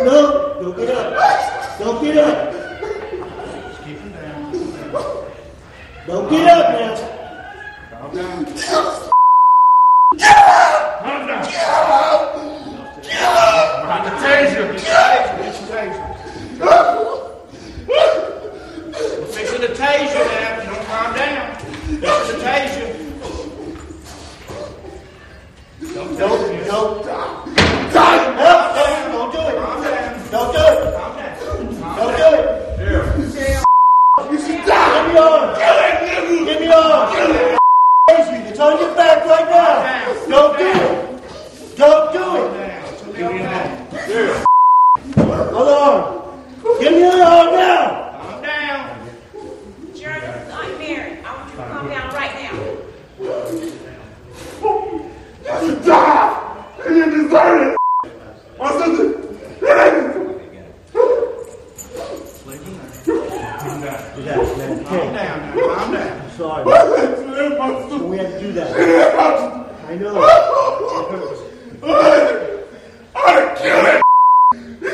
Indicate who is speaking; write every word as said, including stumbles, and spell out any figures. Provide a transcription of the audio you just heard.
Speaker 1: No, don't get up. Don't get up.
Speaker 2: Just keep him down.
Speaker 1: Don't get up now.
Speaker 2: Calm down. Calm down. I'm about to taser. Get your taser. We're fixing to taser now. Don't calm down. Fixing to taser. Don't,
Speaker 1: Don't, don't.
Speaker 2: Calm
Speaker 1: Help, help, don't do it.
Speaker 2: down.
Speaker 1: Don't do it.
Speaker 2: Calm down. Calm
Speaker 1: Don't
Speaker 2: down.
Speaker 1: do it.
Speaker 2: Here.
Speaker 1: You should die. Give me arm. Give me arm. It's on your back right now. Don't do it. Don't do it.
Speaker 2: Give me that.
Speaker 1: Here. Other arm. Give me the other arm now.
Speaker 2: Calm down.
Speaker 3: Sheriff, this is nightmare. I want you to calm down right now.
Speaker 4: You should die! And you deserve it! My sister!
Speaker 2: Calm down.
Speaker 1: Relax, man.
Speaker 2: Calm
Speaker 1: Okay.
Speaker 2: down now. Calm down.
Speaker 1: I'm sorry.
Speaker 4: My sister!
Speaker 1: We had to do that. I know. It hurts.
Speaker 4: I kill it!